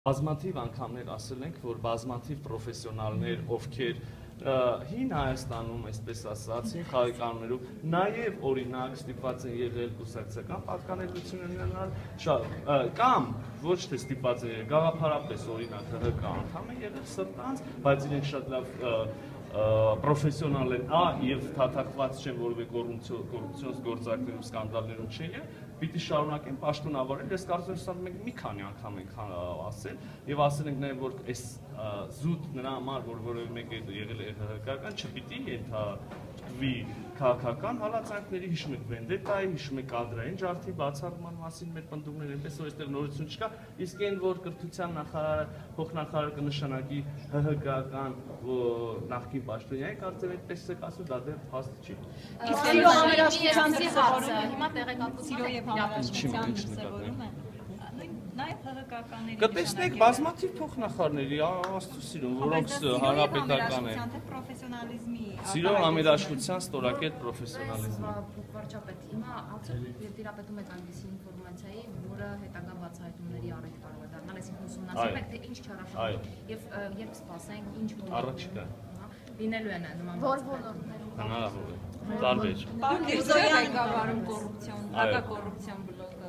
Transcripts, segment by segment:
Բազմաթիվ անգամներ ասել ենք, որ բազմաթիվ պրոֆեսիոնալներ, ովքեր հին Հայաստանում, այսպես ասած, հին խաղի նաև օրինակ ստիպված են եղել կուսակցական պատկանելություն ունենալ, կամ ոչ թե ստիպված են եղել, գաղափարապես օրինակ ՀՀԿ անդամ են եղել սրտանց, բայց իրենք շատ լավ պրոֆեսիոնալ են, եւ թաթախված չեն որևէ կոռուպցիոն գործակներում, սկանդալներում չեն եղել, պիտի շարունակեն պաշտոնավարել, ես կարծում եմ, սա մենք մի քանի անգամ ենք ասել, եւ ասել ենք նաեւ, որ այս զուտ նրա համար, որ որևէ մեկ եղել է ՀՀԿ-ական, չպիտի ենթարկվի քաղաքական հալածանքների, հիշում եք վենդետայի, հիշում եք կադրային ջարդի բացառման մասին մեր պնդումներ, այնպես որ այստեղ նորություն չկա, իսկ այն, որ կրթության փոխնախարարը կնշանակի ՀՀԿ-ական նախկին պաշտոնյայի, կարծեմ այդպես եք ասում, դա դեռ փաստ չի։ Սիրո համերաշխության դրսևորումը, հիմա տեղեկատվություն եւ համերաշխության դրսևորումը։ Նաև ՀՀԿ-ականների կտեսնեք բազմաթիվ փոխնախարարների, աստծո սիրուն, որոնք հանրապետական են։ Պրոֆեսիոնալիզմի Սիրո համերաշխության ստորակետ պրոֆեսիոնալիզմի։ Վարչապետ, հիմա արդյոք տիրապետում եք այնպիսի ինֆորմացիայի, որը հետագա բացահայտումների առիթ կարող է դառնալ, այսինքն ուսումնասիրում եք, թե ինչ չարաշահում եւ երբ սպասենք, ինչ առաջիկա լինելու են նման որ ոլորտներում հնարավոր է տարբեր։ Պարքերզոյան գավառում կոռուպցիոն, հակա կոռուպցիոն բլոկը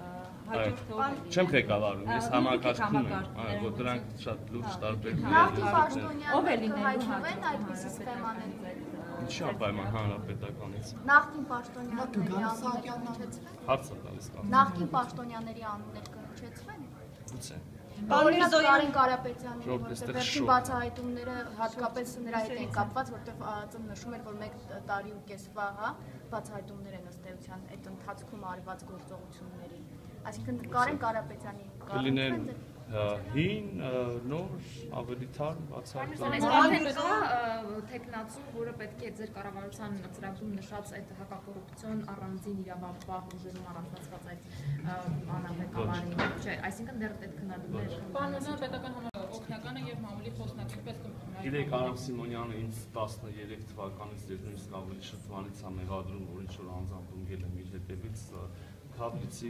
Չեմ ղեկավարում, ես համակարգում եմ, որ դրանք շատ լուրջ տարբեր Նախկին պաշտոնյաները հայտնվեն այդպիսի սխեմաներ։ Ինչի անպայման հանրապետականից։ Նախկին պաշտոնյաների անունները կհնչեցվեն։ Հարցը տալիս կամ։ Նախկին պաշտոնյաների անունները կհնչեցվեն։ Գուցե։ Օրինակ Կարեն Կարապետյանի, որտեղ վերջին բացահայտումները հատկապես նրա հետ են կապված, որտեղ ԱԱԾ-ն նշում էր, որ 1 տարի ու կեսվա, բացահայտումներ են ըստ էության այդ ընթացքում արված գործողությունների։ Այսինքն Կարեն Կարապետյանի կլինեն հին, նոր, ավելի թարմ բացահայտում։ Այսինքն կա տեխնացու, որը պետք է ձեր կառավարության ծրագրում նշած այդ հակակոռուպցիոն առանձին իրավապահ ուժերում առանձնացված այդ անհավեկավարին, չէ, այսինքն դեռ այդ քննադատներ։ Պարոն պետական օգնականը եւ մամուլի խոսնակի պես Գիտեք, Արամ Սիմոնյանը ինձ 13 թվականից դեռ նույնիսկ ավելի շրջանից է մեղադրում, որ ինչ-որ անձամբ ընկել եմ իր հետևից Քավիցի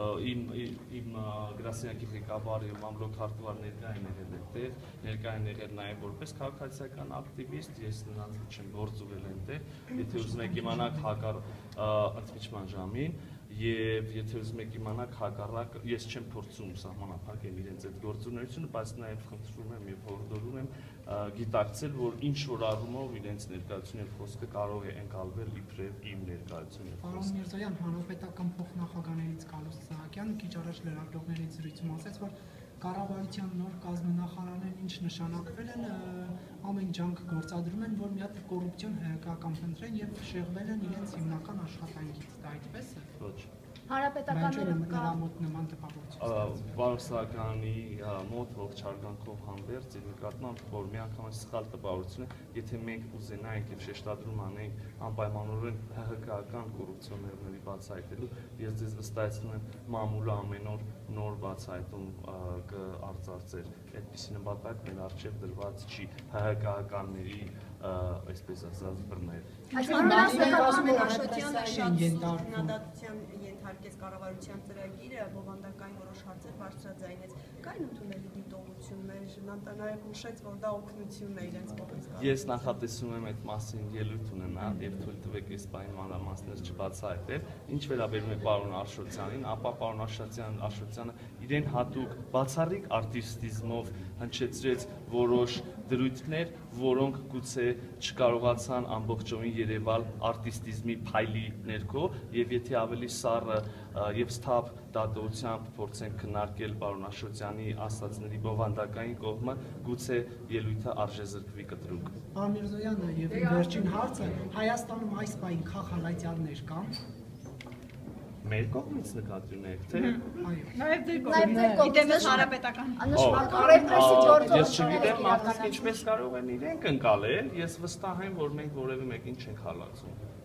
իմ գրասենյակի ղեկավարը եւ մամլոք հարտուար ներկա են եղել այդտեղ, ներկա են եղել նաեւ որպես քաղաքացիական ակտիվիստ, ես նրանց չեմ գործուվել այնտեղ, եթե ուզում եք իմանալ ընդմիջման ժամին եւ եթե ուզում եք իմանալ հակառակ, ես չեմ փորձում սահմանափակել իրենց այդ գործունեությունը, բայց նաեւ խնդրում եմ եւ հորդորում եմ գիտակցել, որ ինչ որ առումով իրենց ներկայությունը եւ խոսքը կարող է ընկալվել իբրև իմ ներկայությունը։ Պարոն Միրզոյան, հանրապետական փոխնախագահներից Կալուս Սահակյանը քիչ առաջ լրագրողների զրույցում ասաց, որ կառավարության նոր կազմնախարարներն ինչ նշանակվել են, ամեն ջանք գործադրում են, որ մի հատ կոռուպցիոն ՀՀԿ-ական փնտրեն եւ շեղվել են իրենց հիմնական աշխատանքից, դա այդպես է։ Ոչ։ Հանրապետականները նրա մոտ նման տպավորություն։ Պարոն Սահակյանի մոտ ողջ հարգանքով հանդերձ իր նկատմամբ, որ մի անգամ սխալ տպավորություն է, եթե մենք ուզենայինք եւ շեշտադրում անենք անպայմանորեն ՀՀԿ-ական կոռուպցիոներների բացահայտելու, ես ձեզ վստահեցնում եմ, մամուլը ամեն օր նոր բացահայտում կարծարծեր։ Այդպիսի նպատակ մեր առջև դրված չի ՀՀԿ-ականների այսպես ասած բռներ։ Ենթարկեց կառավարության ծրագիրը, բովանդակային որոշ հարցեր բարձրաձայնեց։ Կային ընդունելի դիտողություններ, նաև նշեց, որ դա օգնություն է իրենց կողմից։ Ես նախատեսում եմ այդ մասին ելույթ ունենալ եւ թույլ տվեք այս բանի մանրամասներ չբացահայտել։ Ինչ վերաբերում է պարոն Աշոտյանին, ապա պարոն Աշոտյանը իրեն հատուկ բացառիկ արտիստիզմով հնչեցրեց որոշ դրույթներ, որոնք գուցե չկարողացան ամբողջովին երևալ արտիստիզմի փայլի ներքո, եւ եթե ավելի սառը եւ սթափ դատողությամբ փորձենք քննարկել պարոն Աշոտյանի ասածների բովանդակային կողմը, գուցե ելույթը արժեզրկվի կտրուկ։ Պարոն Միրզոյան, եւ վերջին հարցը, Հայաստանում այս պահին քաղաքալայտյալներ կան։ Մեր կողմից նկատի ունեք, թե Նաև ձեր կողմից հանրապետական ռեպրեսիվ գործողություններ։ Ես չգիտեմ, մարդիկ ինչպես կարող են իրենք ընկալել, ես վստահ եմ, որ մենք որևէ մեկին չենք հալածում։